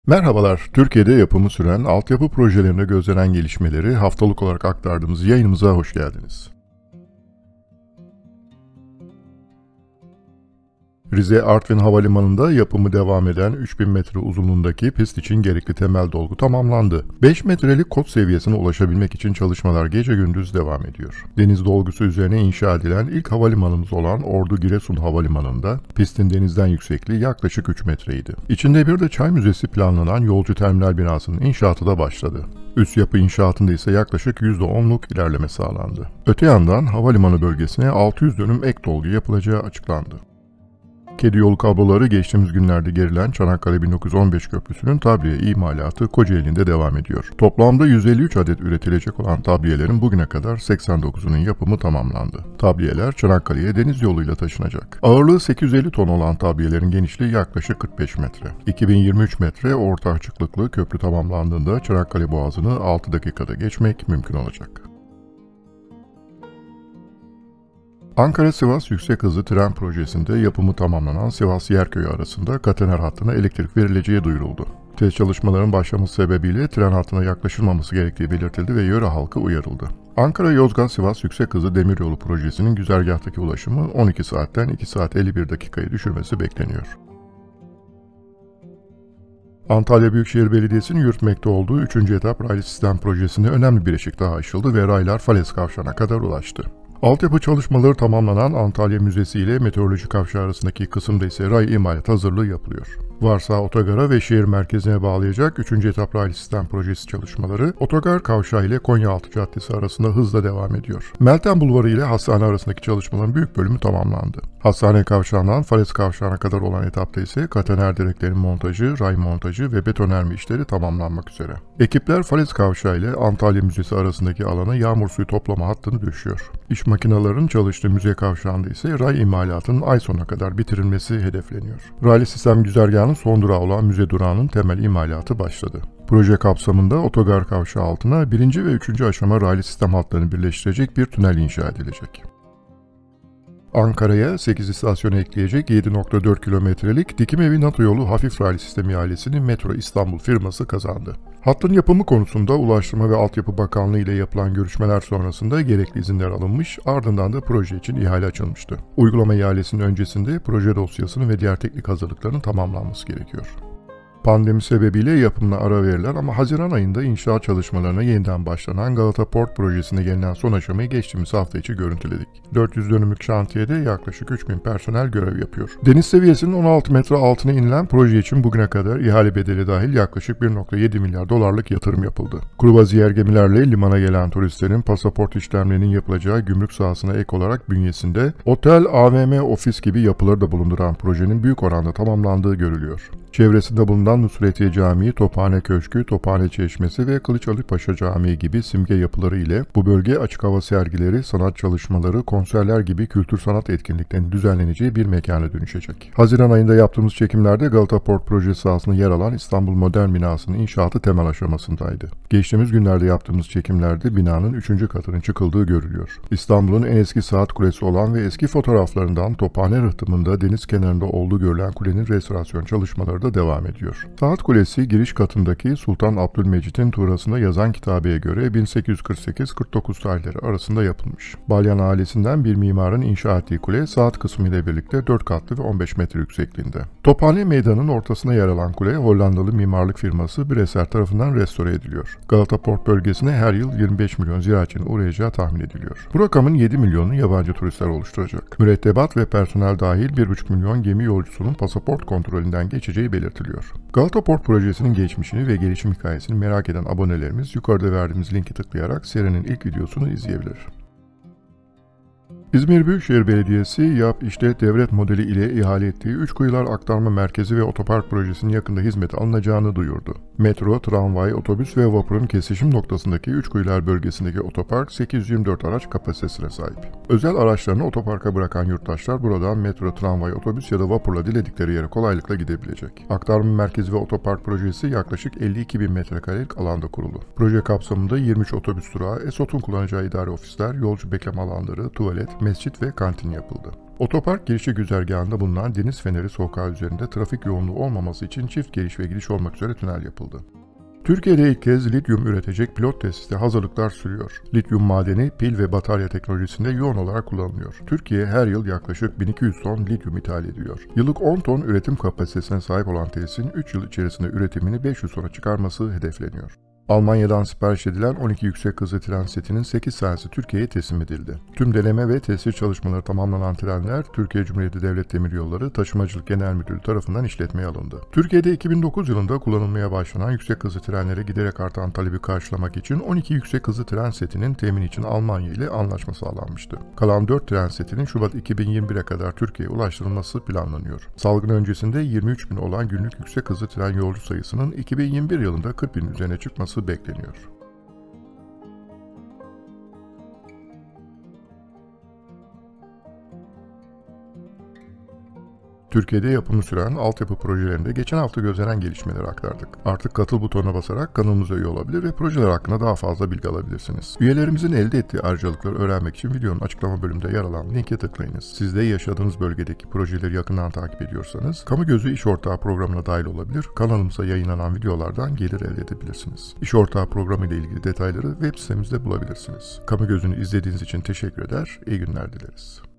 Merhabalar, Türkiye'de yapımı süren altyapı projelerinde gözlenen gelişmeleri haftalık olarak aktardığımız yayınımıza hoş geldiniz. Rize Artvin Havalimanı'nda yapımı devam eden 3000 metre uzunluğundaki pist için gerekli temel dolgu tamamlandı. 5 metrelik kod seviyesine ulaşabilmek için çalışmalar gece gündüz devam ediyor. Deniz dolgusu üzerine inşa edilen ilk havalimanımız olan Ordu Giresun Havalimanı'nda pistin denizden yüksekliği yaklaşık 3 metreydi. İçinde bir de çay müzesi planlanan yolcu terminal binasının inşaatı da başladı. Üst yapı inşaatında ise yaklaşık %10'luk ilerleme sağlandı. Öte yandan havalimanı bölgesine 600 dönüm ek dolgu yapılacağı açıklandı. Kedi yolu kabloları geçtiğimiz günlerde gerilen Çanakkale 1915 Köprüsü'nün tabliye imalatı Kocaeli'nde devam ediyor. Toplamda 153 adet üretilecek olan tabliyelerin bugüne kadar 89'unun yapımı tamamlandı. Tabliyeler Çanakkale'ye deniz yoluyla taşınacak. Ağırlığı 850 ton olan tabliyelerin genişliği yaklaşık 45 metre. 2023 metre orta açıklıklı köprü tamamlandığında Çanakkale Boğazı'nı 6 dakikada geçmek mümkün olacak. Ankara-Sivas yüksek hızlı tren projesinde yapımı tamamlanan Sivas-Yerköy arasında katener hattına elektrik verileceği duyuruldu. Test çalışmaların başlaması sebebiyle tren hattına yaklaşılmaması gerektiği belirtildi ve yöre halkı uyarıldı. Ankara-Yozgat-Sivas yüksek hızlı demiryolu projesinin güzergahtaki ulaşımı 12 saatten 2 saat 51 dakikayı düşürmesi bekleniyor. Antalya Büyükşehir Belediyesi'nin yürütmekte olduğu 3. etap raylı sistem projesinde önemli bir eşik daha aşıldı ve raylar Fales Kavşağı'na kadar ulaştı. Altyapı çalışmaları tamamlanan Antalya Müzesi ile Meteoroloji Kavşağı arasındaki kısımda ise ray imalat hazırlığı yapılıyor. Varsa Otogara ve şehir merkezine bağlayacak 3. etap raylı sistem projesi çalışmaları Otogar Kavşağı ile Konyaaltı Caddesi arasında hızla devam ediyor. Meltem Bulvarı ile Hastane arasındaki çalışmaların büyük bölümü tamamlandı. Hastane Kavşağı'ndan Fales Kavşağı'na kadar olan etapta ise katener direklerin montajı, ray montajı ve betonerme işleri tamamlanmak üzere. Ekipler Fales Kavşağı ile Antalya Müzesi arasındaki alana yağmur suyu toplama hattını döşüyor. İş makinelerinin çalıştığı müze kavşağında ise ray imalatının ay sonuna kadar bitirilmesi hedefleniyor. Raylı sistem güzergahının son durağı olan müze durağının temel imalatı başladı. Proje kapsamında Otogar Kavşağı altına 1. ve 3. aşama raylı sistem hatlarını birleştirecek bir tünel inşa edilecek. Ankara'ya 8 istasyonu ekleyecek 7,4 kilometrelik Dikime NATO yolu hafif raylı sistemi ihalesini Metro İstanbul firması kazandı. Hattın yapımı konusunda Ulaştırma ve Altyapı Bakanlığı ile yapılan görüşmeler sonrasında gerekli izinler alınmış, ardından da proje için ihale açılmıştı. Uygulama ihalesinin öncesinde proje dosyasının ve diğer teknik hazırlıkların tamamlanması gerekiyor. Pandemi sebebiyle yapımına ara verilen ama Haziran ayında inşaat çalışmalarına yeniden başlanan Galata Port projesine gelinen son aşamayı geçtiğimiz hafta içi görüntüledik. 400 dönümlük şantiyede yaklaşık 3000 personel görev yapıyor. Deniz seviyesinin 16 metre altına inilen proje için bugüne kadar ihale bedeli dahil yaklaşık 1,7 milyar dolarlık yatırım yapıldı. Kruvaziyer gemilerle limana gelen turistlerin pasaport işlemlerinin yapılacağı gümrük sahasına ek olarak bünyesinde otel, AVM, ofis gibi yapıları da bulunduran projenin büyük oranda tamamlandığı görülüyor. Çevresinde bulunan Nusretiye Camii, Tophane Köşkü, Tophane Çeşmesi ve Kılıç Ali Paşa Camii gibi simge yapıları ile bu bölge açık hava sergileri, sanat çalışmaları, konserler gibi kültür sanat etkinliklerinin düzenleneceği bir mekana dönüşecek. Haziran ayında yaptığımız çekimlerde Galata Port projesi sahasında yer alan İstanbul Modern Binası'nın inşaatı temel aşamasındaydı. Geçtiğimiz günlerde yaptığımız çekimlerde binanın 3. katının çıkıldığı görülüyor. İstanbul'un en eski saat kulesi olan ve eski fotoğraflarından Tophane rıhtımında deniz kenarında olduğu görülen kulenin restorasyon çalışmaları da devam ediyor. Saat Kulesi giriş katındaki Sultan Abdülmecit'in tuğrasında yazan kitabeye göre 1848-49 tarihleri arasında yapılmış. Balyan ailesinden bir mimarın inşa ettiği kule saat kısmı ile birlikte 4 katlı ve 15 metre yüksekliğinde. Tophane Meydanı'nın ortasına yer alan kule Hollandalı mimarlık firması Bresser tarafından restore ediliyor. Galata Port bölgesine her yıl 25 milyon ziyaretçinin uğrayacağı tahmin ediliyor. Bu rakamın 7 milyonu yabancı turistler oluşturacak. Mürettebat ve personel dahil 1,5 milyon gemi yolcusunun pasaport kontrolünden geçeceği belirtiliyor. Galata Port projesinin geçmişini ve gelişim hikayesini merak eden abonelerimiz yukarıda verdiğimiz linki tıklayarak serinin ilk videosunu izleyebilir. İzmir Büyükşehir Belediyesi Yap İşlet Devlet modeli ile ihale ettiği Üçkuyular Aktarma Merkezi ve Otopark projesinin yakında hizmete alınacağını duyurdu. Metro, tramvay, otobüs ve vapurun kesişim noktasındaki Üçkuyular bölgesindeki otopark 824 araç kapasitesine sahip. Özel araçlarını otoparka bırakan yurttaşlar buradan metro, tramvay, otobüs ya da vapurla diledikleri yere kolaylıkla gidebilecek. Aktarma Merkezi ve Otopark projesi yaklaşık 52 bin metrekarelik alanda kurulu. Proje kapsamında 23 otobüs durağı, ESOT'un kullanacağı idare ofisler, yolcu bekleme alanları, tuvalet, mescit ve kantin yapıldı. Otopark girişi güzergahında bulunan Deniz Feneri sokağı üzerinde trafik yoğunluğu olmaması için çift giriş ve gidiş olmak üzere tünel yapıldı. Türkiye'de ilk kez lityum üretecek pilot tesiste hazırlıklar sürüyor. Lityum madeni pil ve batarya teknolojisinde yoğun olarak kullanılıyor. Türkiye her yıl yaklaşık 1200 ton lityum ithal ediyor. Yıllık 10 ton üretim kapasitesine sahip olan tesisin 3 yıl içerisinde üretimini 500 tona çıkarması hedefleniyor. Almanya'dan sipariş edilen 12 yüksek hızlı tren setinin 8 tanesi Türkiye'ye teslim edildi. Tüm deneme ve tesir çalışmaları tamamlanan trenler Türkiye Cumhuriyeti Devlet Demiryolları Taşımacılık Genel Müdürlüğü tarafından işletmeye alındı. Türkiye'de 2009 yılında kullanılmaya başlanan yüksek hızlı trenlere giderek artan talebi karşılamak için 12 yüksek hızlı tren setinin temin için Almanya ile anlaşma sağlanmıştı. Kalan 4 tren setinin Şubat 2021'e kadar Türkiye'ye ulaştırılması planlanıyor. Salgın öncesinde 23 bin olan günlük yüksek hızlı tren yolcu sayısının 2021 yılında 40 bin üzerine çıkması bekleniyor. Türkiye'de yapımı süren altyapı projelerinde geçen hafta gözlenen gelişmeleri aktardık. Artık katıl butonuna basarak kanalımıza üye olabilir ve projeler hakkında daha fazla bilgi alabilirsiniz. Üyelerimizin elde ettiği ayrıcalıkları öğrenmek için videonun açıklama bölümünde yer alan linke tıklayınız. Siz de yaşadığınız bölgedeki projeleri yakından takip ediyorsanız, Kamu Gözü İş Ortağı programına dahil olabilir, kanalımıza yayınlanan videolardan gelir elde edebilirsiniz. İş Ortağı programı ile ilgili detayları web sitemizde bulabilirsiniz. Kamu Gözü'nü izlediğiniz için teşekkür eder, iyi günler dileriz.